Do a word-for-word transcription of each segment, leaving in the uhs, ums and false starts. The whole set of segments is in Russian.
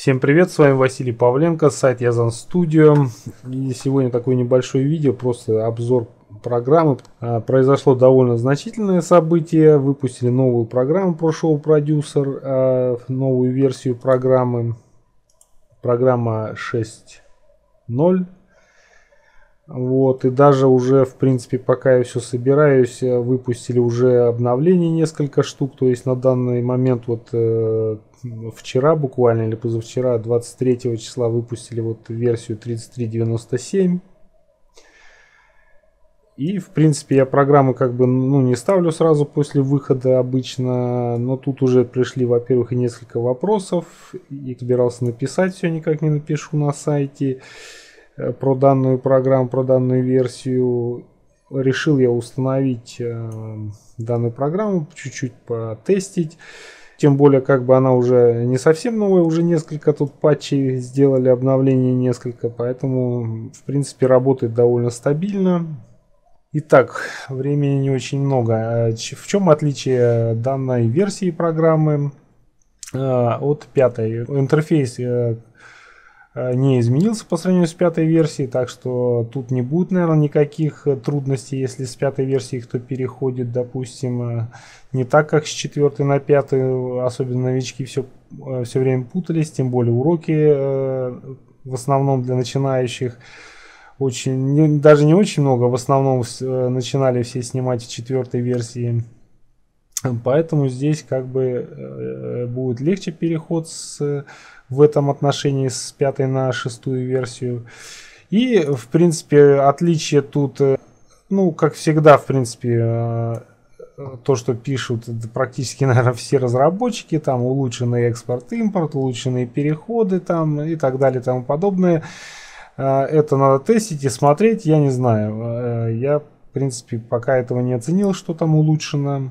Всем привет, с вами Василий Павленко, сайт Yazan Studio. И сегодня такое небольшое видео, просто обзор программы. Произошло довольно значительное событие, выпустили новую программу про Show Producer, новую версию программы, программа шесть ноль. Вот, и даже уже, в принципе, пока я все собираюсь, выпустили уже обновление несколько штук. То есть на данный момент, вот э, вчера буквально или позавчера, двадцать третьего числа, выпустили вот версию тридцать три девяносто семь. И, в принципе, я программы как бы ну, не ставлю сразу после выхода обычно, но тут уже пришли, во-первых, и несколько вопросов, и собирался написать, все никак не напишу на сайте про данную программу, про данную версию. Решил я установить э, данную программу, чуть-чуть потестить. Тем более, как бы она уже не совсем новая, уже несколько тут патчей сделали, обновлений несколько, поэтому, в принципе, работает довольно стабильно. Итак, времени не очень много. В чем отличие данной версии программы э, от пятой? Интерфейс э, не изменился по сравнению с пятой версией, так что тут не будет, наверное, никаких трудностей, если с пятой версии кто переходит, допустим, не так, как с четвертой на пятую, особенно новички все, все время путались, тем более уроки в основном для начинающих очень, даже не очень много, в основном начинали все снимать в четвертой версии, поэтому здесь как бы будет легче переход с в этом отношении с пятой на шестую версию. И, в принципе, отличие тут, ну, как всегда, в принципе, то, что пишут практически, наверное, все разработчики, там улучшенный экспорт-импорт, улучшенные переходы там и так далее и тому подобное. Это надо тестить и смотреть, я не знаю. Я, в принципе, пока этого не оценил, что там улучшено.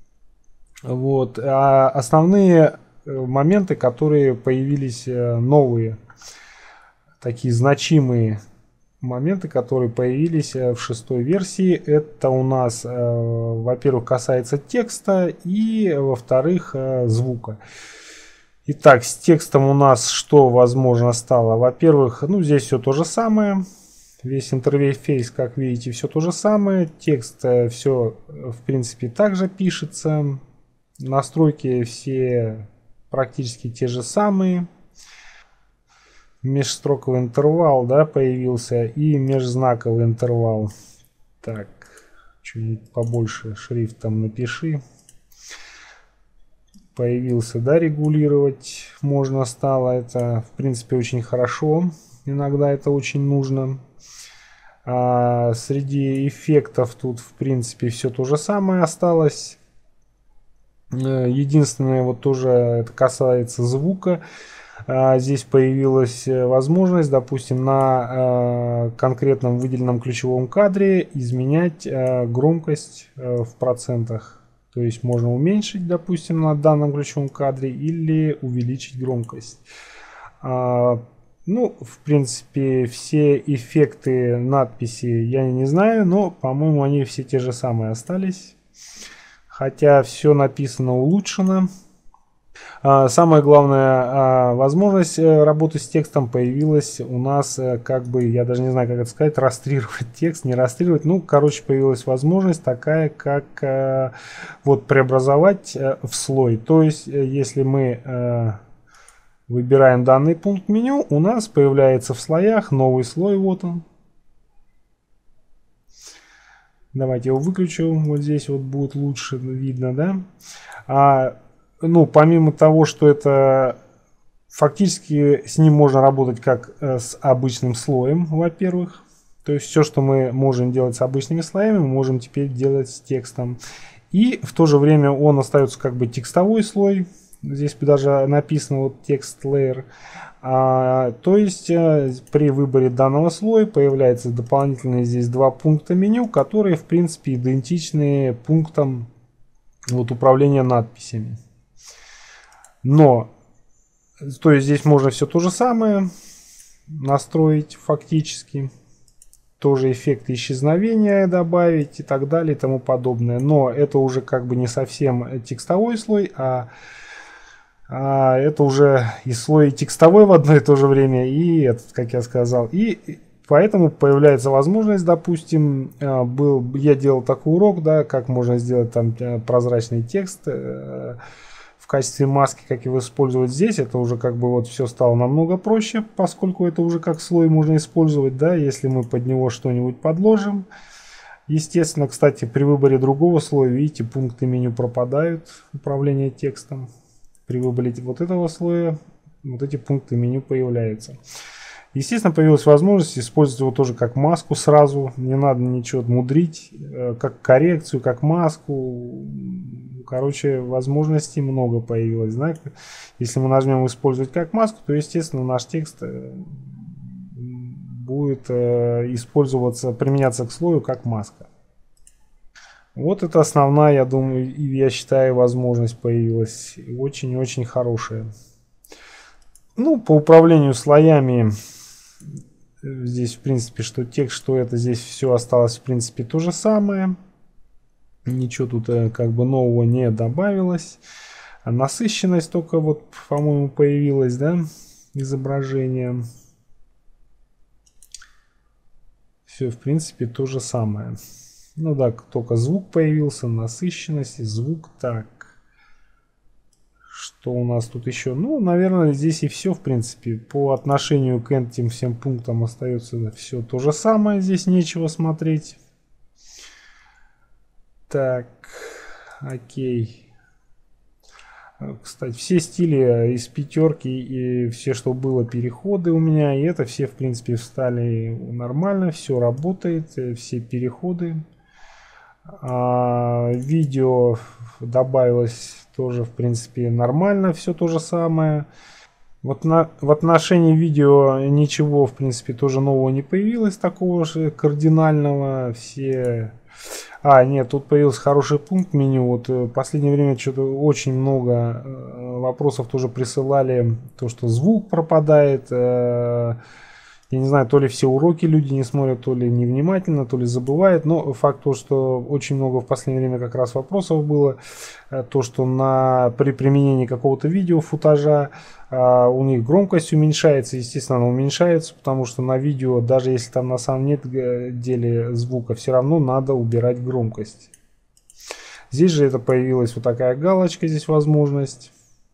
Вот. А основные моменты, которые появились новые, такие значимые моменты, которые появились в шестой версии, это у нас, во-первых, касается текста и, во-вторых, звука. Итак, с текстом у нас что возможно стало? Во-первых, ну здесь все то же самое. Весь интерфейс, как видите, все то же самое. Текст все, в принципе, также пишется. Настройки все практически те же самые. Межстроковый интервал, да, появился, и межзнаковый интервал. Так, чуть побольше шрифтом напиши. Появился, да, регулировать можно стало. Это, в принципе, очень хорошо. Иногда это очень нужно. А среди эффектов тут, в принципе, все то же самое осталось. Единственное, вот тоже это касается звука. Здесь появилась возможность, допустим, на конкретном выделенном ключевом кадре изменять громкость в процентах. То есть можно уменьшить, допустим, на данном ключевом кадре или увеличить громкость. Ну, в принципе, все эффекты надписи я не знаю, но, по-моему, они все те же самые остались. Хотя все написано улучшено. Самая главная возможность работы с текстом появилась у нас, как бы, я даже не знаю, как это сказать, растрировать текст, не растрировать. Ну, короче, появилась возможность такая, как вот преобразовать в слой. То есть, если мы выбираем данный пункт меню, у нас появляется в слоях новый слой, вот он. Давайте его выключу, вот здесь вот будет лучше видно, да. А, ну, помимо того, что это фактически с ним можно работать как с обычным слоем, во-первых. То есть все, что мы можем делать с обычными слоями, мы можем теперь делать с текстом. И в то же время он остается как бы текстовой слой. Здесь даже написано вот текст layer. А, то есть а, при выборе данного слоя появляется дополнительные здесь два пункта меню, которые в принципе идентичны пунктам вот, управления надписями. Но то есть здесь можно все то же самое настроить фактически. Тоже эффекты исчезновения добавить и так далее и тому подобное. Но это уже как бы не совсем текстовой слой, а А это уже и слой текстовой в одно и то же время, и этот, как я сказал. И поэтому появляется возможность, допустим, был, я делал такой урок, да, как можно сделать там прозрачный текст в качестве маски, как его использовать здесь. Это уже как бы вот все стало намного проще, поскольку это уже как слой можно использовать, да, если мы под него что-нибудь подложим. Естественно, кстати, при выборе другого слоя, видите, пункты меню пропадают, управление текстом. При выборе вот этого слоя вот эти пункты меню появляются. Естественно, появилась возможность использовать его тоже как маску сразу. Не надо ничего мудрить, как коррекцию, как маску. Короче, возможностей много появилось. Да? Если мы нажмем «Использовать как маску», то, естественно, наш текст будет использоваться, применяться к слою как маска. Вот это основная, я думаю, и я считаю, возможность появилась. Очень-очень хорошая. Ну, по управлению слоями здесь, в принципе, что текст, что это, здесь все осталось, в принципе, то же самое. Ничего тут как бы нового не добавилось. А насыщенность только вот, по-моему, появилась, да, изображение. Все, в принципе, то же самое. Ну да, только звук появился, насыщенность и звук. Так, что у нас тут еще? Ну, наверное, здесь и все, в принципе. По отношению к этим всем пунктам остается все то же самое. Здесь нечего смотреть. Так, окей. Кстати, все стили из пятерки и все, что было, переходы у меня. И это все, в принципе, встали нормально. Все работает, все переходы. А, видео добавилось тоже, в принципе, нормально, все то же самое. Вот на, в отношении видео ничего, в принципе, тоже нового не появилось, такого же кардинального. Все... А, нет, тут появился хороший пункт меню. Вот в последнее время что-то очень много вопросов тоже присылали. То, что звук пропадает. Я не знаю, то ли все уроки люди не смотрят, то ли невнимательно, то ли забывают. Но факт то, что очень много в последнее время как раз вопросов было. То, что на, при применении какого-то видео, футажа, а, у них громкость уменьшается. Естественно, она уменьшается, потому что на видео, даже если там на самом нет деле звука, все равно надо убирать громкость. Здесь же это появилась вот такая галочка, здесь возможность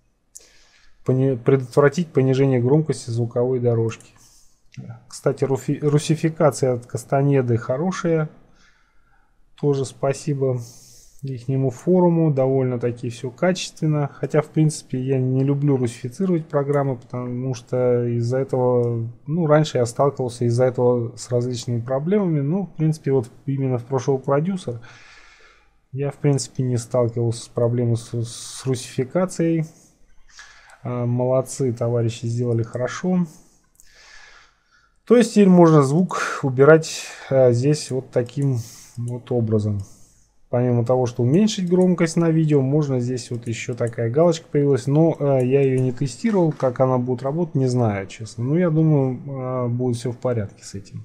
предотвратить понижение громкости звуковой дорожки. Кстати, русификация от Кастанеды хорошая. Тоже спасибо ихнему форуму. Довольно-таки все качественно. Хотя, в принципе, я не люблю русифицировать программы, потому что из-за этого... Ну, раньше я сталкивался из-за этого с различными проблемами. Ну, в принципе, вот именно в Pro Producer я, в принципе, не сталкивался с проблемой с, с русификацией. Молодцы, товарищи, сделали хорошо. То есть теперь можно звук убирать а, здесь вот таким вот образом. Помимо того, что уменьшить громкость на видео, можно здесь вот еще такая галочка появилась. Но а, я ее не тестировал, как она будет работать, не знаю, честно. Но я думаю, а, будет все в порядке с этим.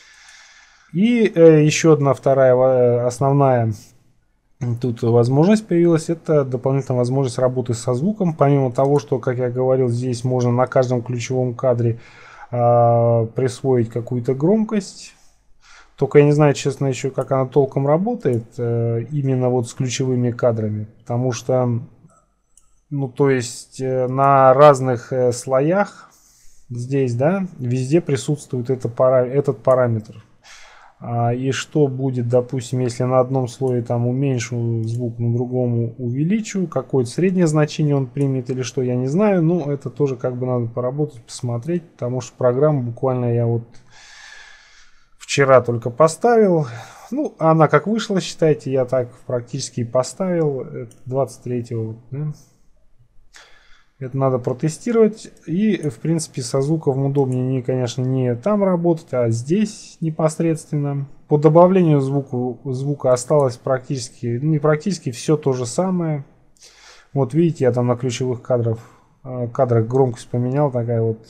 И а, еще одна вторая основная тут возможность появилась. Это дополнительная возможность работы со звуком. Помимо того, что, как я говорил, здесь можно на каждом ключевом кадре присвоить какую-то громкость. Только я не знаю, честно, еще как она толком работает, именно вот с ключевыми кадрами. Потому что, ну, то есть на разных слоях здесь, да, везде присутствует это пара, этот параметр. И что будет, допустим, если на одном слое там уменьшу звук, на другом увеличу, какое-то среднее значение он примет или что, я не знаю. Но это тоже как бы надо поработать, посмотреть, потому что программу буквально я вот вчера только поставил. Ну, она как вышла, считайте, я так практически поставил. двадцать третьего. Да? Это надо протестировать. И, в принципе, со звуком удобнее, не, конечно, не там работать, а здесь непосредственно. По добавлению звуку, звука осталось практически, ну, не практически, все то же самое. Вот видите, я там на ключевых кадрах, кадрах громкость поменял. Такая вот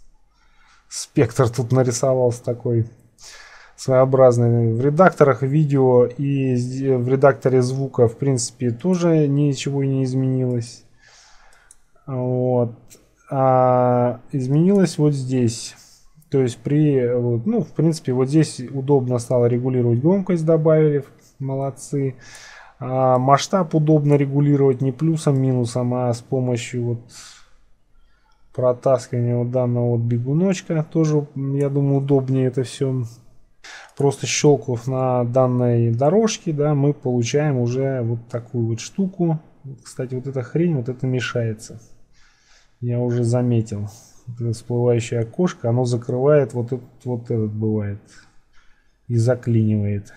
спектр тут нарисовался такой своеобразный. В редакторах видео и в редакторе звука, в принципе, тоже ничего не изменилось. Вот. А изменилось вот здесь. То есть при, вот, ну, в принципе, вот здесь удобно стало регулировать громкость, добавили, молодцы. А масштаб удобно регулировать не плюсом, минусом, а с помощью вот протаскивания вот данного вот бегуночка. Тоже, я думаю, удобнее это все. Просто щелкнув на данной дорожке, да, мы получаем уже вот такую вот штуку. Кстати, вот эта хрень, вот это мешается. Я уже заметил. Это всплывающее окошко, оно закрывает вот этот, вот этот бывает. И заклинивает.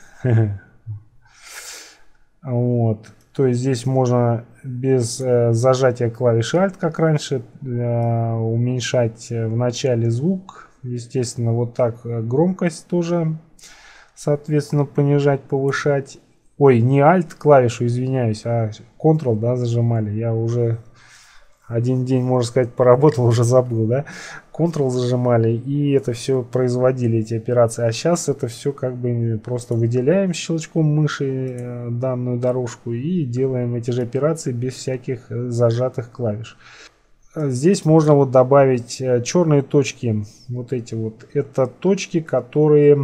Вот. То есть здесь можно без э, зажатия клавиши Alt, как раньше, э, уменьшать в начале звук. Естественно, вот так громкость тоже, соответственно, понижать, повышать. Ой, не Alt клавишу, извиняюсь, а Ctrl, да, зажимали. Я уже один день, можно сказать, поработал, уже забыл, да. Ctrl зажимали, и это все производили, эти операции. А сейчас это все как бы просто выделяем щелчком мыши данную дорожку и делаем эти же операции без всяких зажатых клавиш. Здесь можно вот добавить черные точки. Вот эти вот. Это точки, которые,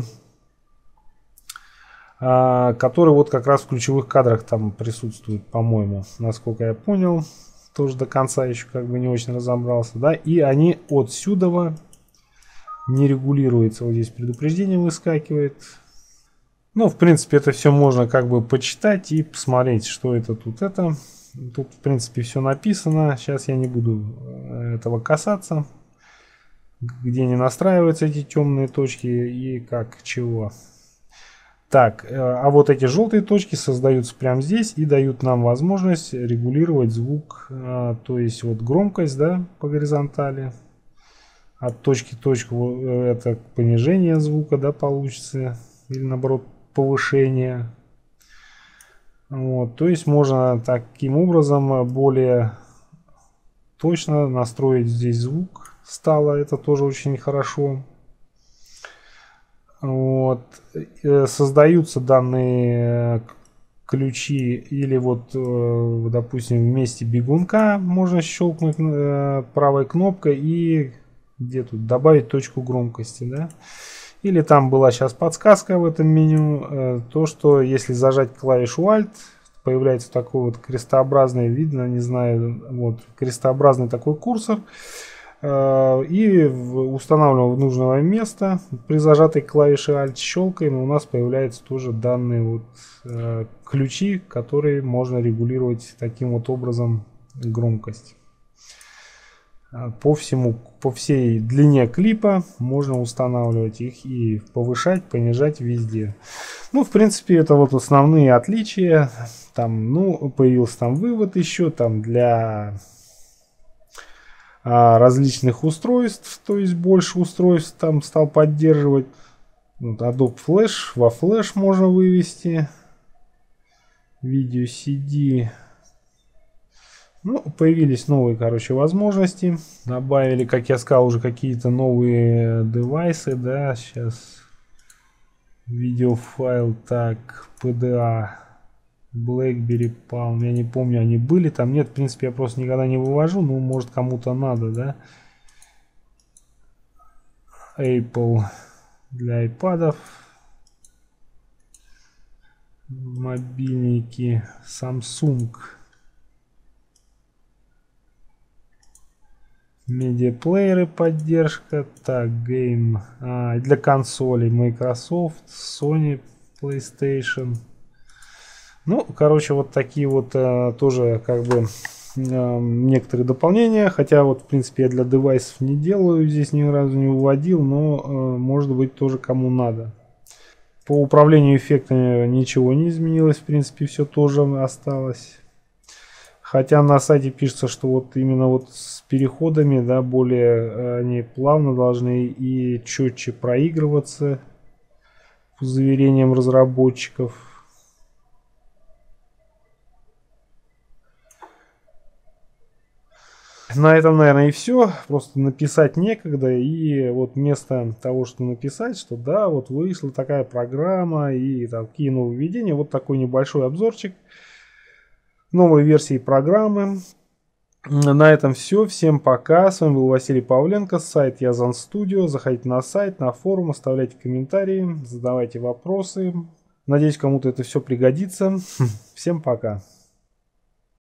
которые вот как раз в ключевых кадрах там присутствуют, по-моему, насколько я понял. Тоже до конца еще как бы не очень разобрался, да, и они отсюда не регулируются. Вот здесь предупреждение выскакивает. Ну, в принципе, это все можно как бы почитать и посмотреть, что это тут это. Тут, в принципе, все написано. Сейчас я не буду этого касаться. Где не настраиваются эти темные точки и как, чего. Так, а вот эти желтые точки создаются прямо здесь и дают нам возможность регулировать звук, то есть вот громкость, да, по горизонтали. От точки к точку это понижение звука, да, получится, или наоборот повышение. Вот, то есть можно таким образом более точно настроить здесь звук стало, это тоже очень хорошо. Вот. Создаются данные ключи или вот, допустим, вместе бегунка можно щелкнуть правой кнопкой и где тут добавить точку громкости, да? Или там была сейчас подсказка в этом меню, то что если зажать клавишу Alt, появляется такой вот крестообразный, видно, не знаю, вот крестообразный такой курсор. И устанавливаем в нужное место. При зажатой клавише Alt щелкаем, и у нас появляются тоже данные вот, э, ключи, которые можно регулировать таким вот образом громкость. По всему, по всей длине клипа можно устанавливать их и повышать, понижать везде. Ну, в принципе, это вот основные отличия. Там, ну, появился там вывод еще там для различных устройств, то есть больше устройств там стал поддерживать. Вот Adobe Flash, во Flash можно вывести видео си ди. Ну, появились новые, короче, возможности. Добавили, как я сказал, уже какие-то новые девайсы, да, сейчас видеофайл, так, пи ди эй, BlackBerry Palm, я не помню, они были там, нет, в принципе, я просто никогда не вывожу, ну, может, кому-то надо, да. Apple для iPad'ов, мобильники, Samsung, медиаплееры поддержка, так, Game, а, для консолей Microsoft, Sony, PlayStation. Ну, короче, вот такие вот э, тоже как бы э, некоторые дополнения. Хотя вот, в принципе, я для девайсов не делаю, здесь ни разу не выводил, но э, может быть тоже кому надо. По управлению эффектами ничего не изменилось, в принципе, все тоже осталось. Хотя на сайте пишется, что вот именно вот с переходами, да, более они плавно должны и четче проигрываться, по заверениям разработчиков. На этом, наверное, и все. Просто написать некогда. И вот вместо того, что написать, что да, вот вышла такая программа и такие нововведения, вот такой небольшой обзорчик новой версии программы. На этом все. Всем пока. С вами был Василий Павленко, сайт Язан Студио. Заходите на сайт, на форум, оставляйте комментарии, задавайте вопросы. Надеюсь, кому-то это все пригодится. Всем пока.